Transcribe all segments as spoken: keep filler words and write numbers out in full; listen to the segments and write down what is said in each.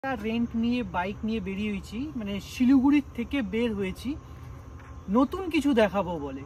Rent নিয়ে bike নিয়ে বেরিয়ে হয়েছি, মানে শিলিগুড়ির থেকে বের হয়েছি নতুন কিছু দেখাবো বলে।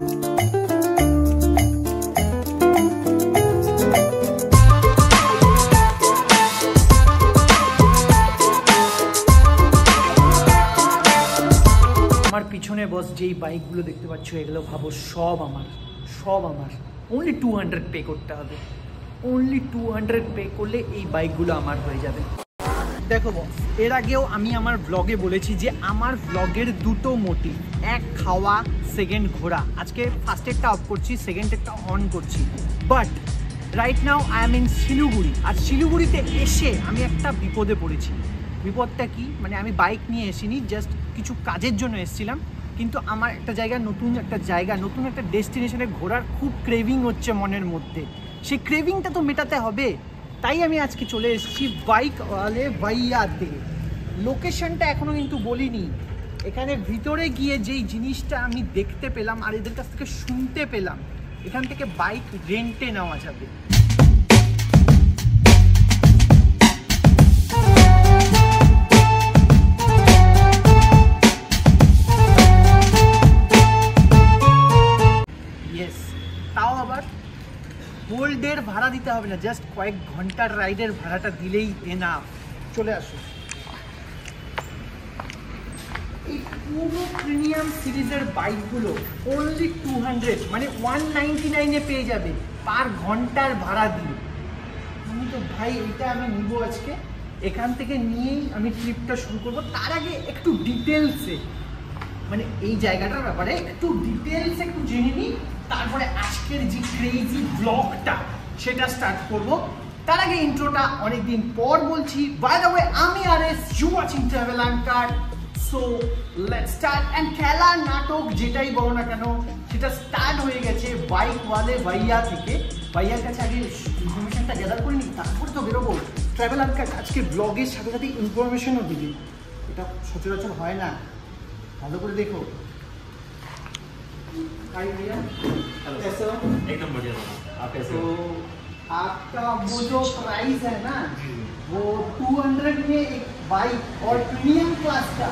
আমার পিছনে বস যেই বাইকগুলো দেখতে পাচ্ছ এগুলো ভাবো সব আমার, সব আমার। অনলি টু হান্ড্রেড পে করতে হবে, অনলি টু হান্ড্রেড পে করলে এই বাইকগুলো আমার হয়ে যাবে। দেখো বস, এর আগেও আমি আমার ব্লগে বলেছি যে আমার ব্লগের দুটো মোটিভ, এক খাওয়া, সেকেন্ড ঘোরা। আজকে ফার্স্টেরটা অফ করছি, সেকেন্ডেরটা অন করছি। But right now I am in Siliguri. আর শিলিগুড়িতে এসে আমি একটা বিপদে পড়েছি। বিপদটা কি, মানে আমি বাইক নিয়ে এসিনি, জাস্ট কিছু কাজের জন্য এসেছিলাম। কিন্তু আমার একটা জায়গা, নতুন একটা জায়গা, নতুন একটা ডেস্টিনেশনে ঘোরার খুব ক্রেভিং হচ্ছে মনের মধ্যে। সেই ক্রেভিংটা তো মেটাতে হবে, তাই আমি আজকে চলে এসেছি বাইক ওয়ালে ভাইয়াতে। লোকেশনটা এখনও কিন্তু বলিনি। এখানে ভিতরে গিয়ে যেই জিনিসটা আমি দেখতে পেলাম আর এদের কাছ থেকে শুনতে পেলাম, এখান থেকে বাইক রেন্টে নেওয়া যাবে। ইয়েস, তাও আবার হোল ডের ভাড়া দিতে হবে না, জাস্ট কয়েক ঘন্টার রাইডের ভাড়াটা দিলেই এনাফ। চলে আসো। এই পুরো প্রিমিয়াম সিরিজের বাইকগুলো অনলি টু হান্ড্রেড মানে ওয়ান নাইনটি নাইনে পেয়ে যাবে পার ঘন্টার ভাড়া দিয়ে। আমি তো ভাই এটা আমি নিব আজকে, এখান থেকে নিয়েই আমি ট্রিপটা শুরু করব। তার আগে একটু ডিটেলসে, মানে এই জায়গাটার ব্যাপারে একটু ডিটেলসে একটু জেনে নিই, তারপরে আজকের যে ক্রেজি ব্লগটা সেটা স্টার্ট করব। তার আগে ইন্ট্রোটা অনেকদিন পর বলছি। বাই দ্য ওয়ে, আমি R S, you watching travel anchor. So let's start. And খেলা নাটক যেটাই বলো না কেন সেটা স্টার্ট হয়ে গেছে বাইক ওয়ালে ভাইয়া থেকে। ভাইয়ার কাছে আগে ইনফরমেশনটা গ্যাদার করে নিই, তারপর তো বেরোবো। ট্রাভেল অ্যাঙ্কার আজকে ব্লগের সাথে সাথে ইনফরমেশনও দিবি, এটা সচরাচর হয় না। ভালো করে দেখো। हाय भैया, कैसे हो? एकदम बढ़िया। आप कैसे तो हो? आपका वो जो प्राइस है ना, वो टू हंड्रेड में एक बाइक और प्रीमियम क्लास का,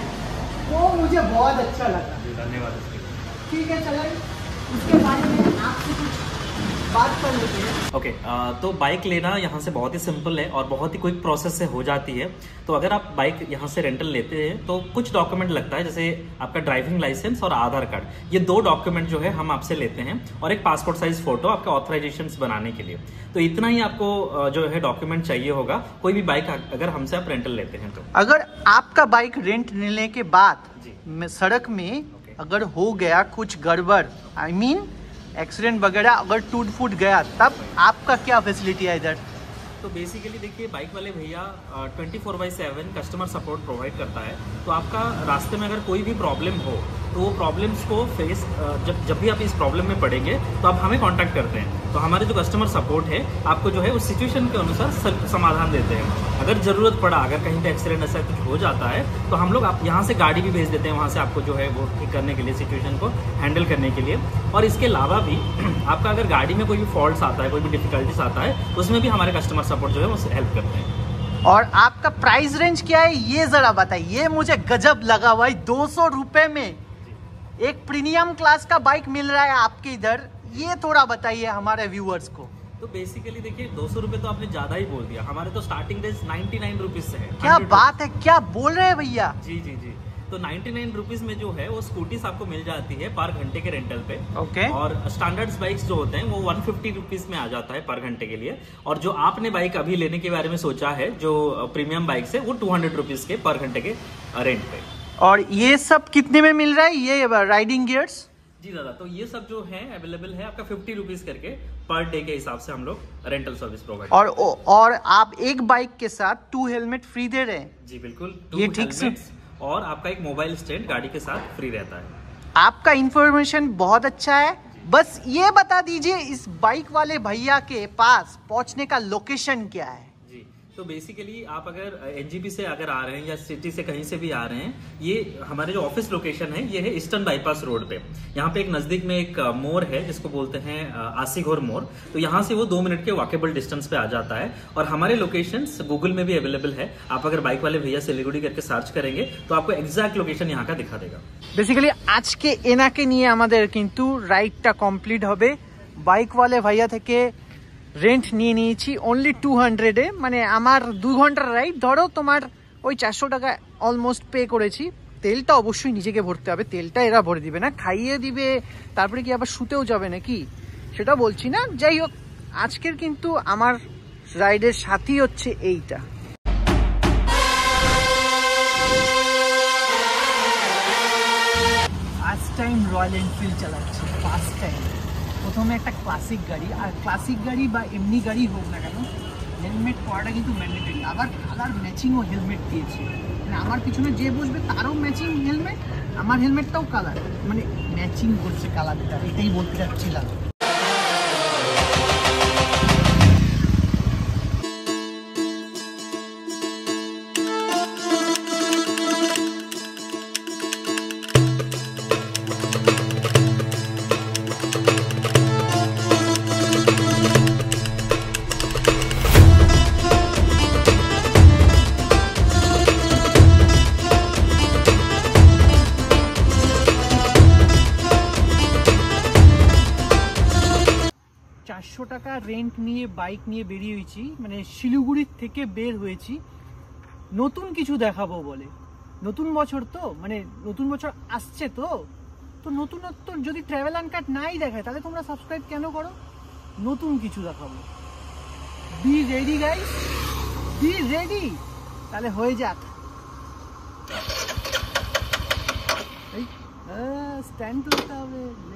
वो मुझे बहुत अच्छा लगा। धन्यवाद। ठीक है, चलिए उसके बारे में आपसे कुछ बात कर लेते हैं। ओके okay, तो बाइक लेना यहाँ से बहुत ही सिंपल है और बहुत ही क्विक प्रोसेस से हो जाती है। तो अगर आप बाइक यहाँ से रेंटल लेते हैं तो कुछ डॉक्यूमेंट लगता है, जैसे आपका ड्राइविंग लाइसेंस और आधार कार्ड। ये दो डॉक्यूमेंट जो है हम आपसे लेते हैं, और एक पासपोर्ट साइज फोटो आपका ऑथराइजेशन बनाने के लिए। तो इतना ही आपको जो है डॉक्यूमेंट चाहिए होगा कोई भी बाइक अगर हमसे आप रेंटल लेते हैं तो। अगर आपका बाइक रेंट लेने के बाद सड़क में अगर हो गया कुछ गड़बड़, आई मीन एक्सीडेंट वगैरह अगर टूट फूट गया, तब आपका क्या फैसिलिटी है इधर? तो बेसिकली देखिए, बाइक वाले भैया twenty four by seven customer support provide करता है। तो आपका रास्ते में अगर कोई भी प्रॉब्लम हो तो वो प्रॉब्लम्स को फेस जब जब भी आप इस प्रॉब्लम में पड़ेंगे तो आप हमें कांटेक्ट करते हैं। तो हमारे जो कस्टमर सपोर्ट है आपको जो है उस सिचुएशन के अनुसार समाधान देते हैं। अगर ज़रूरत पड़ा, अगर कहीं पे एक्सीडेंट ऐसा कुछ हो जाता है तो हम लोग आप यहाँ से गाड़ी भी भेज देते हैं, वहाँ से आपको जो है वो ठीक करने के लिए, सिचुएशन को हैंडल करने के लिए। और इसके अलावा भी आपका अगर गाड़ी में कोई भी फॉल्ट आता है, कोई भी डिफिकल्टीज आता है, उसमें भी हमारे कस्टमर सपोर्ट जो है वो हेल्प करते हैं। और आपका प्राइस रेंज क्या है ये जरा बताइए, ये मुझे गजब लगा भाई। दो सौ रुपए में एक प्रीमियम क्लास का बाइक मिल रहा है आपके इधर, ये थोड़ा बताइए हमारे व्यूअर्स को। तो बेसिकली देखिए, दो सौ रुपए तो आपने ज्यादा ही बोल दिया। हमारे तो starting range ninety nine rupees से है। क्या बात है, क्या बोल रहे हैं भैया? जी जी जी। तो नाइन्टी नाइन रुपीज में जो है वो स्कूटीज आपको मिल जाती है पर घंटे के रेंटल पे। ओके। और स्टैंडर्ड्स बाइक्स जो होते हैं वो वन फिफ्टी रुपीज में आ जाता है पर घंटे के लिए। और जो आपने बाइक अभी लेने के बारे में सोचा है, जो प्रीमियम बाइक्स है, वो टू हंड्रेड रुपीज के पर घंटे के रेंट पे। और ये सब कितने में मिल रहा है, ये राइडिंग गियर्स? जी दादा, तो ये सब जो है अवेलेबल है आपका फिफ्टी रुपीज करके पर डे के हिसाब से हम लोग रेंटल सर्विस प्रोवाइड। और और आप एक बाइक के साथ टू हेलमेट फ्री दे रहे हैं? जी बिल्कुल, ये ठीक से। और आपका एक मोबाइल स्टैंड गाड़ी के साथ फ्री रहता है। आपका इंफॉर्मेशन बहुत अच्छा है। बस ये बता दीजिए इस बाइक वाले भैया के पास पहुंचने का लोकेशन क्या है? जी, तो बेसिकली आप अगर एनजीपी से अगर आ रहे हैं या सिटी से कहीं से भी आ रहे हैं, ये हमारे जो ऑफिस लोकेशन है ये है ईस्टर्न बाईपास रोड पे। यहाँ पे एक नजदीक में एक मोर है जिसको बोलते हैं आसीघोर मोर, तो यहाँ से वो दो मिनट के वॉकेबल डिस्टेंस पे आ जाता है। और हमारे लोकेशन गूगल में भी अवेलेबल है, आप अगर बाइक वाले भैया सिलीगुड़ी करके सर्च करेंगे तो आपको एग्जैक्ट लोकेशन यहाँ का दिखा देगा। বেসিক্যালি আজকে এনাকে নিয়ে আমাদের কিন্তু রাইডটা কমপ্লিট হবে। বাইকওয়ালে ভাইয়া থেকে রেন্ট নিয়ে নিয়েছি অনলি টু হান্ড্রেডে, মানে আমার দু ঘন্টার রাইড, ধরো তোমার ওই চারশো টাকা অলমোস্ট পে করেছি। তেলটা অবশ্যই নিজেকে ভরতে হবে, তেলটা এরা ভরে দিবে না, খাইয়ে দিবে, তারপরে কি আবার শুতেও যাবে নাকি সেটা বলছি না। যাই হোক, আজকের কিন্তু আমার রাইডের সাথী হচ্ছে এইটা। ফার্স্ট টাইম রয়্যাল এনফিল্ড চালাচ্ছি, ফার্স্ট টাইম। প্রথমে একটা ক্লাসিক গাড়ি, আর ক্লাসিক গাড়ি বা এমনি গাড়ি হোক না কেন হেলমেট পরাটা কিন্তু ম্যান্ডেটরি। আবার কালার ম্যাচিংও হেলমেট দিয়েছে, মানে আমার পিছনে যে বসবে তারও ম্যাচিং হেলমেট, আমার হেলমেটটাও কালার, মানে ম্যাচিং করছে কালারটা, এটাই বলতে চাচ্ছিলাম। চারশো টাকা রেন্ট নিয়ে বাইক নিয়ে বেরিয়ে হয়েছি, মানে শিলিগুড়ির থেকে বের হয়েছি নতুন কিছু দেখাবো বলে। নতুন বছর তো, মানে নতুন বছর আসছে তো তো নতুনত্ব যদি ট্রাভেল আনকাট নাই দেখায় তাহলে তোমরা সাবস্ক্রাইব কেন করো? নতুন কিছু দেখাবো। Be ready guys, be ready, তাহলে হয়ে যাক। এই স্ট্যান্ড তুলতে হবে,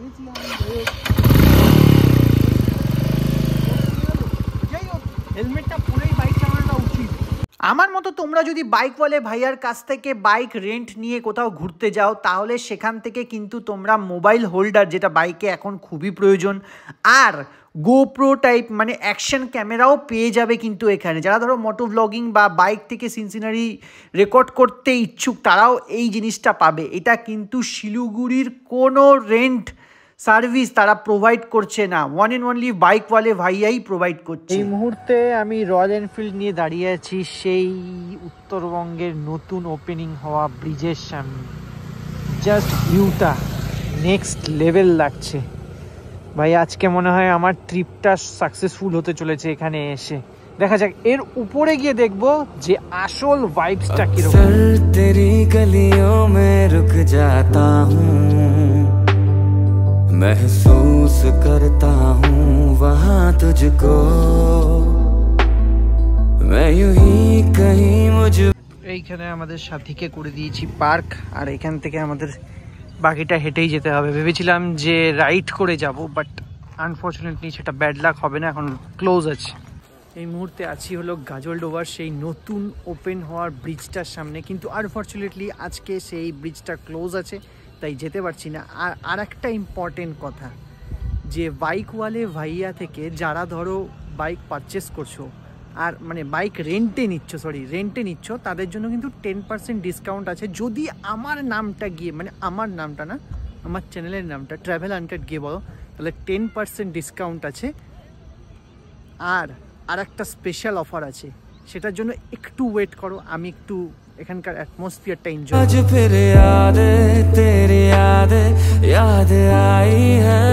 হেলমেটটা পরেই বাইক চালানোটা উচিত। আমার মতো তোমরা যদি বাইকওয়ালে ভাইয়ার কাছ থেকে বাইক রেন্ট নিয়ে কোথাও ঘুরতে যাও তাহলে সেখান থেকে কিন্তু তোমরা মোবাইল হোল্ডার, যেটা বাইকে এখন খুবই প্রয়োজন, আর গোপ্রো টাইপ মানে অ্যাকশন ক্যামেরাও পেয়ে যাবে কিন্তু এখানে। যারা ধরো মোটো ব্লগিং বা বাইক থেকে সিন সিনারি রেকর্ড করতে ইচ্ছুক তারাও এই জিনিসটা পাবে। এটা কিন্তু শিলিগুড়ির কোনো রেন্ট সার্ভিস তারা প্রোভাইড করছে না, ওয়ান এন্ড অনলি বাইকওয়ালে ভাইয়াই প্রোভাইড করছে। এই মুহূর্তে আমি রয়্যাল এনফিল্ড নিয়ে দাঁড়িয়ে আছি সেই উত্তরবঙ্গের নতুন ওপেনিং হওয়া ব্রিজের সামনে। জাস্ট ভিউটা নেক্সট লেভেল লাগছে ভাই। আজকে মনে হয় আমার ট্রিপটা সাকসেসফুল হতে চলেছে এখানে এসে। দেখা যাক, এর উপরে গিয়ে দেখবো যে আসল ভাইবসটা কিরকম। তেরি গলিयों में रुक जाता हूं, महसूस करता हूँ वहाँ तुझको, मैं यूं ही कहीं मुझ। এইখানে আমাদের সাথীকে করে দিয়েছি পার্ক, আর এখান থেকে আমাদের বাকিটা হেঁটেই যেতে হবে। ভেবেছিলাম যে রাইড করে যাব, বাট আনফর্চুনেটলি সেটা ব্যাড লাক হবে না, এখন ক্লোজ আছে। এই মুহূর্তে আছি হলো গাজলডোবার সেই নতুন ওপেন হওয়ার ব্রিজটার সামনে, কিন্তু আনফর্চুনেটলি আজকে সেই ব্রিজটা ক্লোজ আছে, তাই যেতে পারছি না। আর আর একটা ইম্পর্টেন্ট কথা, যে বাইকওয়ালে ভাইয়া থেকে যারা ধরো বাইক পারচেস করছো আর মানে বাইক রেন্টে নিচ্ছ, সরি রেন্টে নিচ্ছ, তাদের জন্য কিন্তু টেন পার্সেন্ট ডিসকাউন্ট আছে। যদি আমার নামটা গিয়ে, মানে আমার নামটা না, আমার চ্যানেলের নামটা ট্রাভেল আনকাট গিয়ে বলো, তাহলে টেন পার্সেন্ট ডিসকাউন্ট আছে। আর আর একটা স্পেশাল অফার আছে, সেটার জন্য একটু ওয়েট করো, আমি একটু এখানকার অ্যাটমসফিয়ারটা এনজয়। আজ ফির याद तेरी याद याद आई है।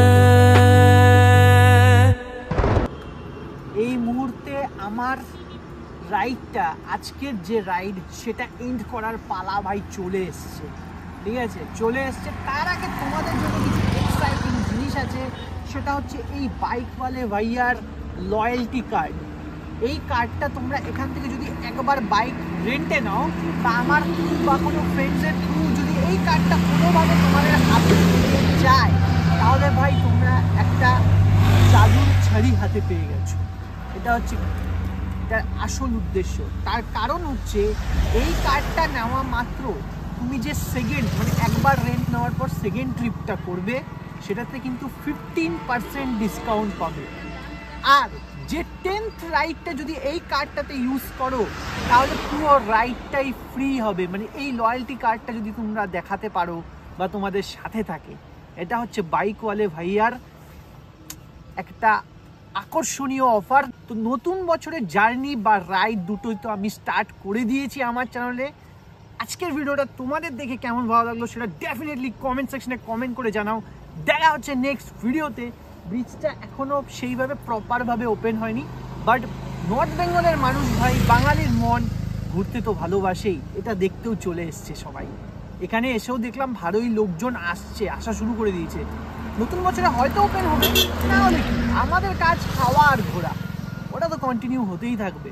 এই মুহূর্তে আমার রাইডটা, আজকের যে রাইড সেটা এন্ড করার পালা ভাই চলে এসছে, ঠিক আছে চলে এসছে। তার আগে তোমাদের জন্য কিছু এক্সাইটিং জিনিস আছে, সেটা হচ্ছে এই বাইকওয়ালে ভাইয়ার লয়্যালটি কার্ড। এই কার্ডটা তোমরা এখান থেকে যদি একবার বাইক রেন্টে নাও বা আমার থ্রু বা কোনো ফ্রেন্ডসের থ্রু যদি এই কার্ডটা কোনোভাবে তোমাদের হাতে যায় তাহলে ভাই তোমরা একটা জাদুর ছাড়ি হাতে পেয়ে গেছো। এটা হচ্ছে এটার আসল উদ্দেশ্য। তার কারণ হচ্ছে এই কার্ডটা নেওয়া মাত্র তুমি যে সেকেন্ড মানে একবার রেন্ট নেওয়ার পর সেকেন্ড ট্রিপটা করবে সেটাতে কিন্তু ফিফটিন পার্সেন্ট ডিসকাউন্ট পাবে। আর যে টেন্থ রাইডটা যদি এই কার্ডটাতে ইউজ করো তাহলে পুরো রাইডটাই ফ্রি হবে। মানে এই লয়্যালটি কার্ডটা যদি তোমরা দেখাতে পারো বা তোমাদের সাথে থাকে, এটা হচ্ছে বাইকওয়ালে ভাইয়ার একটা আকর্ষণীয় অফার। তো নতুন বছরের জার্নি বা রাইড দুটোই তো আমি স্টার্ট করে দিয়েছি আমার চ্যানেলে। আজকের ভিডিওটা তোমাদের দেখে কেমন ভালো লাগলো সেটা ডেফিনেটলি কমেন্ট সেকশনে কমেন্ট করে জানাও। দেখা হচ্ছে নেক্সট ভিডিওতে। ব্রিজটা এখনও সেইভাবে প্রপারভাবে ওপেন হয়নি, বাট নর্থ বেঙ্গলের মানুষ ভাই, বাঙালির মন ঘুরতে তো ভালোবাসেই, এটা দেখতেও চলে এসছে সবাই। এখানে এসেও দেখলাম ভালোই লোকজন আসছে, আসা শুরু করে দিয়েছে। নতুন বছরে হয়তো ওপেন হবে, না হলে কি, আমাদের কাজ খাওয়া আর ঘোরা, ওটা তো কন্টিনিউ হতেই থাকবে।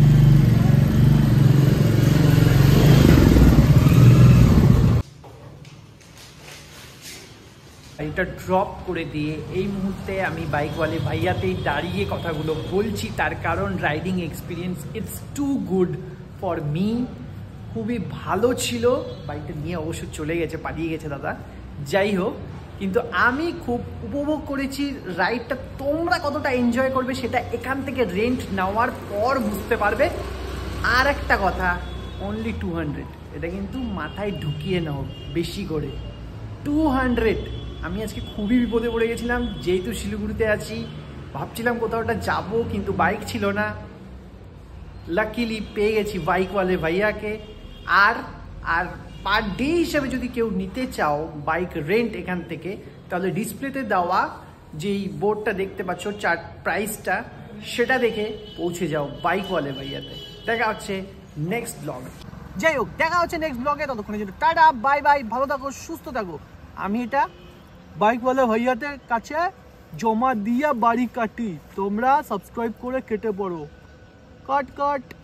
এটা ড্রপ করে দিয়ে এই মুহূর্তে আমি বাইকওয়ালে ভাইয়াতেই দাঁড়িয়ে কথাগুলো বলছি, তার কারণ riding experience it's too good for me. খুবই ভালো ছিল। বাইকটা নিয়ে অবশ্য চলে গেছে, পালিয়ে গেছে দাদা, যাই হোক, কিন্তু আমি খুব উপভোগ করেছি রাইডটা। তোমরা কতটা এনজয় করবে সেটা এখান থেকে রেন্ট নেওয়ার পর বুঝতে পারবে। আর একটা কথা, অনলি টু হান্ড্রেড, এটা কিন্তু মাথায় ঢুকিয়ে নাও বেশি করে। Two hundred. আমি আজকে খুবই বিপদে পড়ে গেছিলাম, যেহেতু শিলিগুড়িতে আছি, ভাবছিলাম কোথাওটা যাব কিন্তু বাইক ছিল না। লাকিলি পেয়ে গেছি বাইকওয়ালে ভাইয়াকে। আর আর পার ডে হিসাবে যদি কেউ নিতে চাও বাইক রেন্ট এখান থেকে, তাহলে ডিসপ্লেতে দেওয়া যেই বোর্ডটা দেখতে পাচ্ছ চার প্রাইসটা, সেটা দেখে পৌঁছে যাও বাইকওয়ালে ভাইয়াতে। দেখা হচ্ছে নেক্সট ব্লগে। যাই হোক, দেখা হচ্ছে নেক্সট ব্লগে। ততক্ষণের জন্য টাটা, বাই বাই, ভালো থাকো, সুস্থ থাকো। আমি এটা বাইকওয়ালা ভাইয়াদের কাছে জমা দিয়া বাড়ি কাটি, তোমরা সাবস্ক্রাইব করে কেটে পড়ো। কাট কাট।